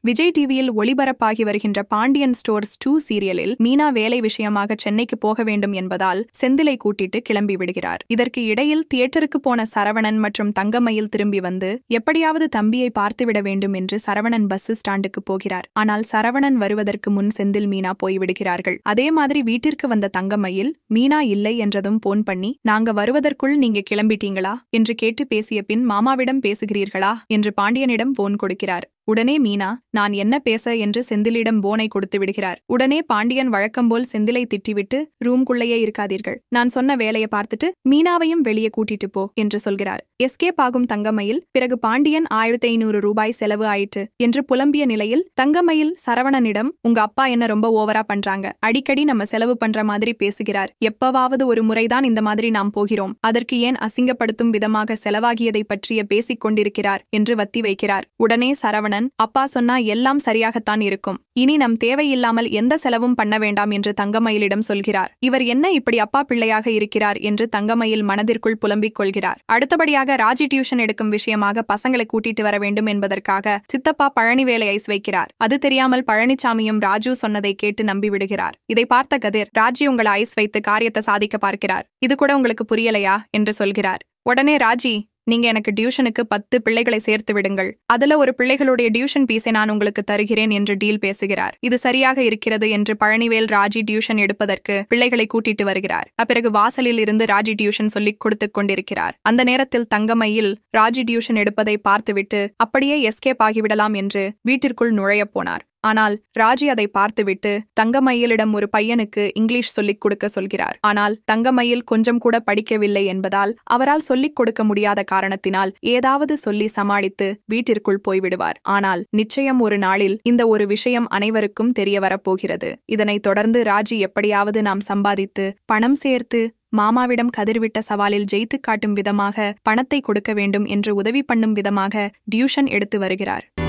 விஜய் டிவியில் ஒளிபரப்பாகி வருகின்ற பாண்டியன் ஸ்டோர்ஸ் 2 சீரியலில் மீனா வேலை விஷயமாக சென்னைக்கு போக வேண்டும் என்பதால் செந்திலை கூட்டிட்டு கிளம்பி விடுகிறார். இதற்கு இடையில் தியேட்டருக்கு போன சரவணன் மற்றும் தங்கமயில் திரும்பி வந்து எப்படியாவது தம்பியை பார்த்துவிட வேண்டும் என்று சரவணன் பஸ் ஸ்டாண்டுக்கு போகிறார். ஆனால் சரவணன் வருவதற்கு முன் செந்தில் மீனா போய்விடுகிறார்கள். அதே மாதிரி வீட்டிற்கு வந்த தங்கமயில் மீனா இல்லை என்றதும் போன் பண்ணி, நாங்க வருவதற்குள் நீங்க கிளம்பிட்டீங்களா என்று கேட்டு பேசிய பின் மாமாவிடம் பேசுகிறீர்களா என்று பாண்டியனிடம் போன் கொடுக்கிறார். உடனே மீனா, நான் என்ன பேச என்று செந்திலிடம் போனை கொடுத்து விடுகிறார். உடனே பாண்டியன் வழக்கம்போல் செந்திலை திட்டிவிட்டு, ரூம்குள்ளேயே இருக்காதீர்கள், நான் சொன்ன வேலையை பார்த்துட்டு மீனாவையும் வெளியே கூட்டிட்டு போ என்று சொல்கிறார். எஸ்கேப் ஆகும் தங்கமயில் பிறகு பாண்டியன் 1500 ரூபாய் செலவு ஆயிற்று என்று புலம்பிய நிலையில் தங்கமயில் சரவணனிடம், உங்க அப்பா என்ன ரொம்ப ஓவரா பண்றாங்க, அடிக்கடி நம்ம செலவு பண்ற மாதிரி பேசுகிறார், எப்பவாவது ஒரு முறைதான் இந்த மாதிரி நாம் போகிறோம், அதற்கு ஏன் அசிங்கப்படுத்தும் விதமாக செலவாகியதை பற்றிய பேசிக் கொண்டிருக்கிறார் என்று வத்தி வைக்கிறார். உடனே சரவணன், அப்பா சொன்னா எல்லாம் சரியாகத்தான் இருக்கும், இனி நம் தேவையில்லாமல் எந்த செலவும் பண்ண வேண்டாம் என்று தங்கமயிலிடம் சொல்கிறார். இவர் என்ன இப்படி அப்பா பிள்ளையாக இருக்கிறார் என்று தங்கமயில் மனதிற்குள் புலம்பிக் கொள்கிறார். அடுத்தபடியாக ராஜி டியூஷன் எடுக்கும் விஷயமாக பசங்களை கூட்டிட்டு வர வேண்டும் என்பதற்காக சித்தப்பா பழனிவேலை ஐஸ் வைக்கிறார். அது தெரியாமல் பழனிசாமியும் ராஜு சொன்னதை கேட்டு நம்பிவிடுகிறார். இதை பார்த்த கதிர், ராஜி உங்களை ஐஸ் வைத்து காரியத்தை சாதிக்க பார்க்கிறார், இது கூட உங்களுக்கு புரியலையா என்று சொல்கிறார். உடனே ராஜி, நீங்க எனக்கு டியூஷனுக்கு 10 பிள்ளைகளை சேர்த்து விடுங்கள், அதுல ஒரு பிள்ளைகளுடைய டியூஷன் பீஸை நான் உங்களுக்கு தருகிறேன் என்று டீல் பேசுகிறார். இது சரியாக இருக்கிறது என்று பழனிவேல் ராஜி டியூஷன் எடுப்பதற்கு பிள்ளைகளை கூட்டிட்டு வருகிறார். அப்பிறகு வாசலில் இருந்து ராஜி டியூஷன் சொல்லிக் கொடுத்து கொண்டிருக்கிறார். அந்த நேரத்தில் தங்கமயில் ராஜி டியூஷன் எடுப்பதை பார்த்துவிட்டு அப்படியே எஸ்கேப் ஆகிவிடலாம் என்று வீட்டிற்குள் நுழையப் போனார். ஆனால் ராஜி அதை பார்த்துவிட்டு தங்கமயிலிடம் ஒரு பையனுக்கு இங்கிலீஷ் சொல்லிக் கொடுக்க சொல்கிறார். ஆனால் தங்கமயில் கொஞ்சம் கூட படிக்கவில்லை என்பதால் அவரால் சொல்லிக் கொடுக்க முடியாத காரணத்தினால் ஏதாவது சொல்லி சமாளித்து வீட்டிற்குள் போய்விடுவார். ஆனால் நிச்சயம் ஒரு நாளில் இந்த ஒரு விஷயம் அனைவருக்கும் தெரிய வரப்போகிறது. இதனைத் தொடர்ந்து ராஜி எப்படியாவது நாம் சம்பாதித்து பணம் சேர்த்து மாமாவிடம் கதிர்விட்ட சவாலில் ஜெயித்து காட்டும் விதமாக பணத்தை கொடுக்க வேண்டும் என்று உதவி பண்ணும் விதமாக டியூஷன் எடுத்து வருகிறார்.